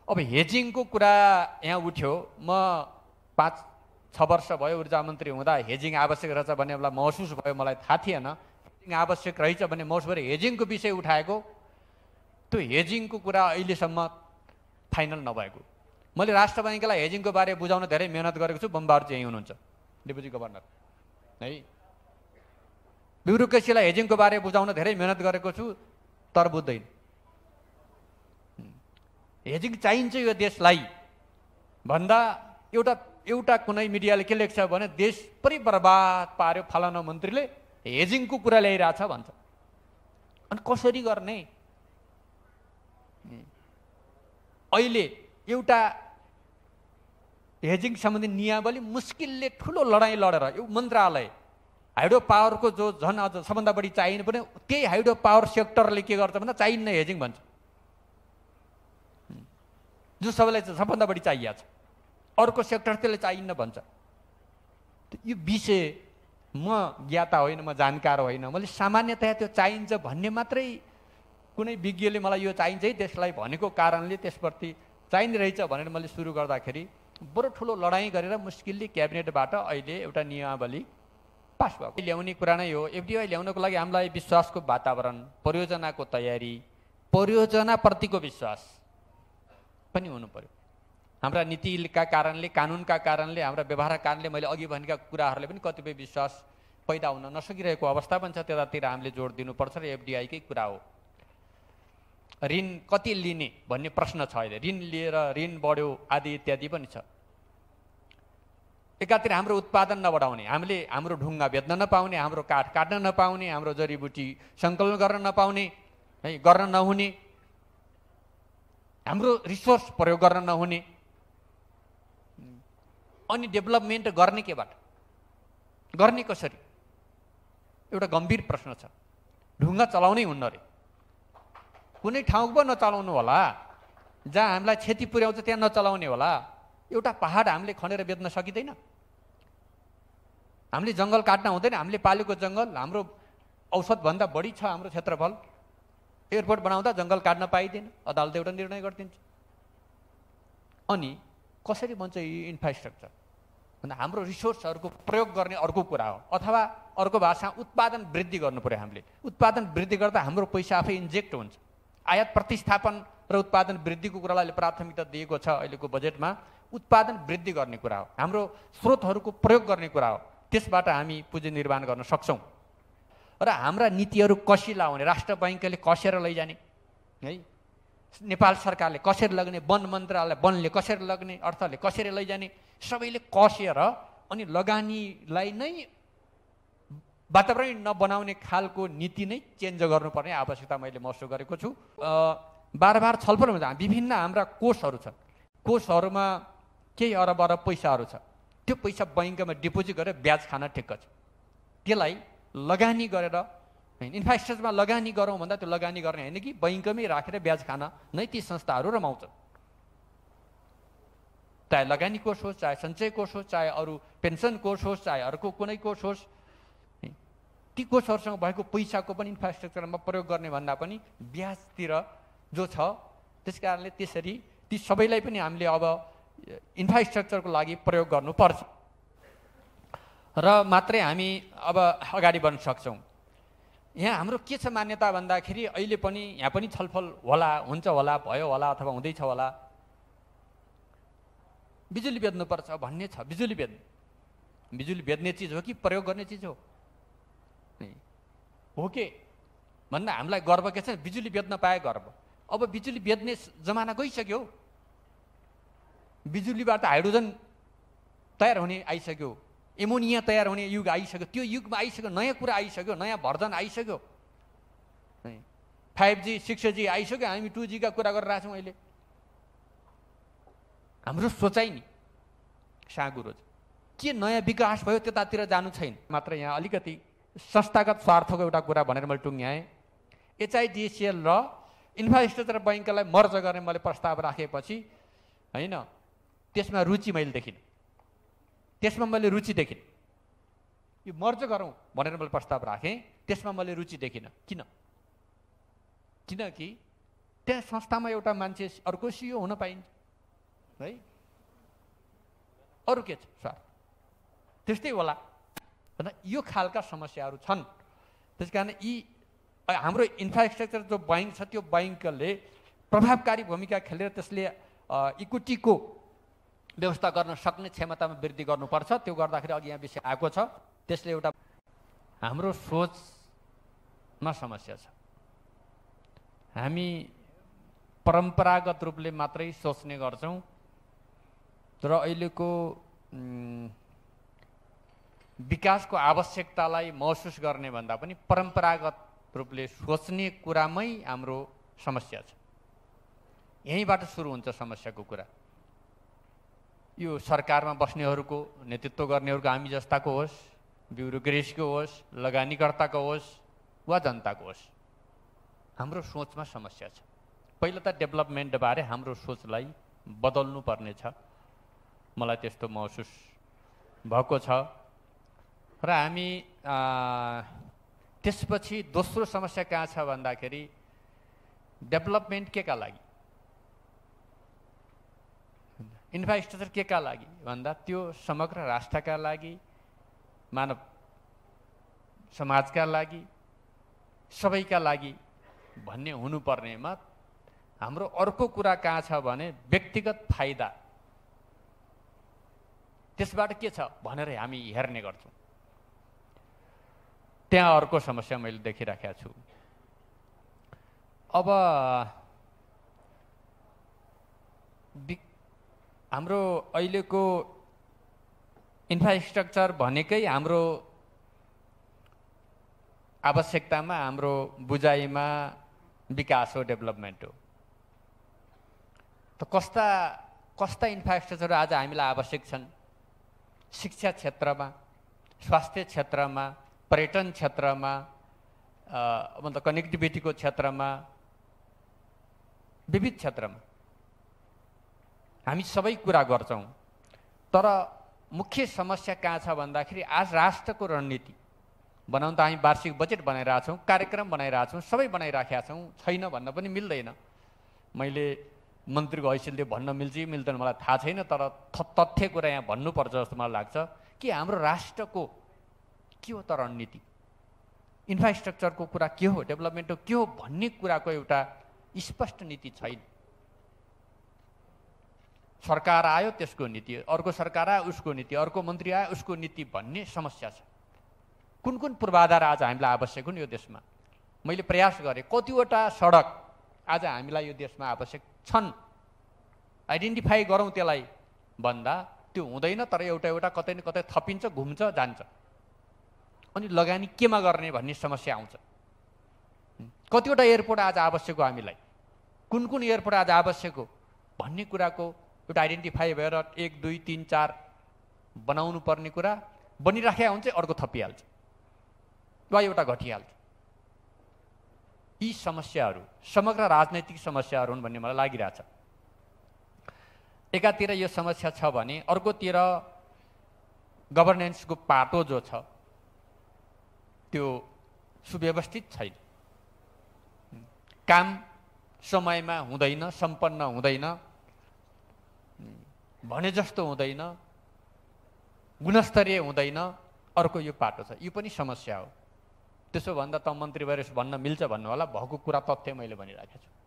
अब हेजिङको कुरा यहाँ उठ्यो, म 5-6 वर्ष भयो ऊर्जा मन्त्री हुँदा हेजिङ आवश्यक रहेछ भन्ने मलाई महसुस भयो, मलाई थाहा थिएन हेजिङ आवश्यक रहेछ भन्ने महसुस भएर हेजिङको विषय उठाएको। त्यो हेजिङको कुरा अहिलेसम्म फाइनल नभएको। मैले राष्ट्र बैंकलाई हेजिङको बारे बुझाउन धेरै मेहनत गरेको छु। बमबाहरू चाहिँ यहीँ हुनुहुन्छ, डेपुटी गभर्नर है। ब्युरोक्रेसीलाई हेजिङको बारे बुझाउन धेरै मेहनत गरेको छु, तर बुझ्दैन। हेजिङ चाहिन्छ यो देशलाई भन्दा एउटा कुनै मिडियाले के लेख्छ भने देश परि बर्बाद पार्यो फलाना मन्त्रीले हेजिङको कुरा ल्याइरहेछ भन्छ। अनि कसरी गर्ने? अहिले एउटा हेजिङ सम्बन्धी नियमावली मुस्किलले ठुलो लडाइँ लडेर यो मन्त्रालय हाइड्रो पावरको जो झन् अझ सबभन्दा बढी चाहिने पनि त्यही हाइड्रो पावर सेक्टरले के गर्छ भन्दा चाहिन्न हेजिङ भन्छ, जो सबैलाई सबभन्दा बढी चाहिएको छ। अर्को सेक्टर त्यसले चाहिन्न भन्छ। यो विषय म ज्ञाता होइन, म जानकार होइन। मैले सामान्यतया त्यो चाहिन्छ भन्ने मात्रै कुनै विज्ञले मलाई यो चाहिन्छ है त्यसलाई भनेको कारणले त्यसप्रति चाहिने रहेछ भनेर मैले सुरु गर्दाखेरि बडो ठुलो लडाइँ गरेर मुस्किलले क्याबिनेटबाट अहिले एउटा नियमावली पास भएको। ल्याउने कुरा नै हो। एफडिआई ल्याउनको लागि हामीलाई विश्वासको वातावरण, परियोजनाको तयारी, परियोजनाप्रतिको विश्वास पनि हुनु पर्यो। हाम्रा नीतिका कारणले, कानुनका कारणले, हाम्रा व्यवहारका कारणले, मैले अघि भनेका कुराहरूले पनि कतिपय विश्वास पैदा हुन नसकिरहेको अवस्था पनि छ। त्यतातिर हामीले जोड दिनुपर्छ र एफडिआईकै कुरा हो। ऋण कति लिने भन्ने प्रश्न छ अहिले। ऋण लिएर ऋण बढ्यो आदि इत्यादि पनि छ। एकातिर हाम्रो उत्पादन नबढाउने, हामीले हाम्रो ढुङ्गा बेच्न नपाउने, हाम्रो काठ काट्न नपाउने, हाम्रो जडीबुटी सङ्कलन गर्न नपाउने है, गर्न नहुने, हाम्रो रिसोर्स प्रयोग गर्न नहुने, अनि डेभलपमेन्ट गर्ने केबाट, गर्ने कसरी? एउटा गम्भीर प्रश्न छ। ढुङ्गा चलाउनै हुन्न रे। कुनै ठाउँको पो नचलाउनु होला, जहाँ हामीलाई क्षति पुर्याउँछ त्यहाँ नचलाउने होला। एउटा पहाड हामीले खनेर बेच्न सकिँदैन। हामीले जङ्गल काट्न हुँदैन। हामीले पालेको जङ्गल हाम्रो औसतभन्दा बढी छ हाम्रो क्षेत्रफल। एयरपोर्ट बनाउँदा जङ्गल काट्न पाइँदैन, अदालतले एउटा निर्णय गरिदिन्छ। अनि कसरी बन्छ यो इन्फ्रास्ट्रक्चर भन्दा हाम्रो रिसोर्सहरूको प्रयोग गर्ने अर्को कुरा हो। अथवा अर्को भाषा उत्पादन वृद्धि गर्नु पर्यो। हामीले उत्पादन वृद्धि गर्दा हाम्रो पैसा आफै इन्जेक्ट हुन्छ। आयात प्रतिस्थापन र उत्पादन वृद्धिको कुरालाई प्राथमिकता दिएको छ अहिलेको बजेटमा। उत्पादन वृद्धि गर्ने कुरा हो, हाम्रो स्रोतहरूको प्रयोग गर्ने कुरा हो। त्यसबाट हामी पुँजी निर्माण गर्न सक्छौँ। र हाम्रा नीतिहरू कसिला हुने, राष्ट्र बैंकले कसेर लैजाने है, नेपाल सरकारले कसरी लग्ने, वन मन्त्रालय वनले कसरी लग्ने, अर्थले कसरी लैजाने, सबैले कसेर अनि लगानीलाई नै वातावरण नबनाउने खालको नीति नै चेन्ज गर्नुपर्ने आवश्यकता मैले महसुस गरेको छु। बार छलफल हुन्छ। विभिन्न हाम्रा कोषहरू छन्। कोषहरूमा केही अरब पैसाहरू छ। त्यो पैसा बैङ्कमा डिपोजिट गरेर ब्याज खान ठिक्क छ। त्यसलाई लगानी गरेर इन्फ्रास्ट्रक्चरमा लगानी गरौँ भन्दा त्यो लगानी गर्ने होइन कि बैङ्कमै राखेर ब्याज खान नै ती संस्थाहरू रमाउँछन्। चाहे लगानी कोष होस्, चाहे सञ्चय कोष होस्, चाहे अरू पेन्सन कोष होस्, चाहे अर्को कुनै कोष होस्, ती कोषहरूसँग भएको पैसाको पनि इन्फ्रास्ट्रक्चरमा प्रयोग गर्ने भन्दा पनि ब्याजतिर जो छ। त्यस कारणले त्यसरी ती सबैलाई पनि हामीले अब इन्फ्रास्ट्रक्चरको लागि प्रयोग गर्नुपर्छ र मात्रै हामी अब अगाडि बढ्न सक्छौँ। यहाँ हाम्रो के छ मान्यता भन्दाखेरि अहिले पनि यहाँ पनि छलफल होला, हुन्छ होला, भयो होला अथवा हुँदैछ होला, बिजुली बेच्नुपर्छ भन्ने छ। बिजुली बेच्ने चिज हो कि प्रयोग गर्ने चिज हो के भन्दा हामीलाई गर्व के छ? बिजुली बेच्न पाए गर्व। अब बिजुली बेच्ने जमाना गइसक्यो। बिजुलीबाट हाइड्रोजन तयार हुने आइसक्यो, एमोनिया तयार हुने युग आइसक्यो। त्यो युगमा आइसक्यो, नयाँ कुरा आइसक्यो, नयाँ भर्जन आइसक्यो। 5G 6G आइसक्यो। हामी 2G का कुरा गरिरहेछौँ अहिले। हाम्रो सोचाइ नि साँगुरो छ। के नयाँ विकास भयो त्यतातिर जानु छैन। मात्र यहाँ अलिकति संस्थागत स्वार्थको एउटा कुरा भनेर मैले टुङ्ग्याएँ। HIDCL र इन्फ्रास्ट्रक्चर बैङ्कलाई मर्ज गर्ने मैले प्रस्ताव राखेपछि होइन, त्यसमा रुचि मैले देखिनँ। त्यसमा मैले रुचि देखिनँ। यो मर्ज गरौँ भनेर मैले प्रस्ताव राखेँ, त्यसमा मैले रुचि देखिनँ। किनकि त्यहाँ संस्थामा एउटा मान्छे अर्को सिइओ हुन पाइन्छ है। अरू के छ सर? त्यस्तै होला होइन। यो खालका समस्याहरू छन्। त्यस कारण यी हाम्रो इन्फ्रास्ट्रक्चर जो बैङ्क छ त्यो बैङ्कले प्रभावकारी भूमिका खेलेर त्यसले इक्विटीको व्यवस्था गर्न सक्ने क्षमतामा वृद्धि गर्नुपर्छ। त्यो गर्दाखेरि अघि यहाँ विषय आएको छ, त्यसले एउटा हाम्रो सोचमा समस्या छ। हामी परम्परागत रूपले मात्रै सोच्ने गर्छौँ तर अहिलेको विकासको आवश्यकतालाई महसुस गर्ने भन्दा पनि परम्परागत रूपले सोच्ने कुरामै हाम्रो समस्या छ। यहीँबाट सुरु हुन्छ समस्याको कुरा। यो सरकारमा बस्नेहरूको, नेतृत्व गर्नेहरूको हामी जस्ताको होस्, ब्युरोक्रेसीको होस्, लगानीकर्ताको होस् वा जनताको होस्, हाम्रो सोचमा समस्या छ। पहिला त डेभलपमेन्टबारे हाम्रो सोचलाई बदल्नु पर्ने छ। मलाई त्यस्तो महसुस भएको छ। र हामी त्यसपछि दोस्रो समस्या कहाँ छ भन्दाखेरि डेभलपमेन्ट के का लागि, इन्फ्रास्ट्रक्चर के का लागि भन्दा त्यो समग्र राष्ट्रका लागि, मानव समाजका लागि, सबैका लागि भन्ने हुनुपर्नेमा हाम्रो अर्को कुरा कहाँ छ भने व्यक्तिगत फाइदा, त्यसबाट के छ भनेर हामी हेर्ने गर्छौँ। त्यहाँ अर्को समस्या मैले देखिराखेको छु। अब हाम्रो अहिलेको इन्फ्रास्ट्रक्चर भनेकै हाम्रो आवश्यकतामा, हाम्रो बुझाइमा विकास हो, डेभलपमेन्ट हो। त कस्ता कस्ता इन्फ्रास्ट्रक्चर आज हामीलाई आवश्यक छन्? शिक्षा क्षेत्रमा, स्वास्थ्य क्षेत्रमा, पर्यटन क्षेत्रमा, मतलब कनेक्टिभिटीको क्षेत्रमा, विविध क्षेत्रमा हामी सबै कुरा गर्छौँ। तर मुख्य समस्या कहाँ छ भन्दाखेरि आज राष्ट्रको रणनीति बनाउन त हामी वार्षिक बजेट बनाइरहेछौँ, कार्यक्रम बनाइरहेछौँ, सबै बनाइराखेका छौँ, छैन भन्न पनि मिल्दैन। मैले मन्त्रीको हैसियतले भन्न मिल्छ कि मिल्दैन मलाई थाहा छैन, तर तथ्य कुरा यहाँ भन्नुपर्छ जस्तो मलाई लाग्छ कि हाम्रो राष्ट्रको के हो त रणनीति, इन्फ्रास्ट्रक्चरको कुरा के हो, डेभलपमेन्टको के हो भन्ने कुराको एउटा स्पष्ट नीति छैन। सरकार आयो त्यसको नीति, अर्को सरकार आयो उसको नीति, अर्को मन्त्री आयो उसको नीति भन्ने समस्या छ। कुन कुन पूर्वाधार आज हामीलाई आवश्यक हुन् यो देशमा? मैले प्रयास गरेँ, कतिवटा सडक आज हामीलाई यो देशमा आवश्यक छन्, आइडेन्टिफाई गरौँ त्यसलाई भन्दा त्यो हुँदैन। तर एउटा एउटा कतै न कतै थपिन्छ, घुम्छ, जान्छ। अनि लगानी केमा गर्ने भन्ने समस्या आउँछ। कतिवटा एयरपोर्ट आज आवश्यक हो हामीलाई, कुन कुन एयरपोर्ट आज आवश्यक हो भन्ने कुराको एउटा आइडेन्टिफाई भएर 1, 2, 3, 4 बनाउनु पर्ने कुरा बनिराखेका हुन्छ, अर्को थपिहाल्छ वा एउटा घटिहाल्छ। यी समस्याहरू समग्र राजनैतिक समस्याहरू हुन् भन्ने मलाई लागिरहेछ। एकातिर यो समस्या छ भने अर्कोतिर गभर्नेन्सको पाटो जो छ त्यो सुव्यवस्थित छैन, काम समयमा हुँदैन, सम्पन्न हुँदैन, भने जस्तो हुँदैन, गुणस्तरीय हुँदैन। अर्को यो पाटो छ, यो पनि समस्या हो। त्यसो भन्दा त मन्त्री भएर भन्न मिल्छ भन्नु होला, भएको कुरा तथ्य मैले भनिराखेको छु।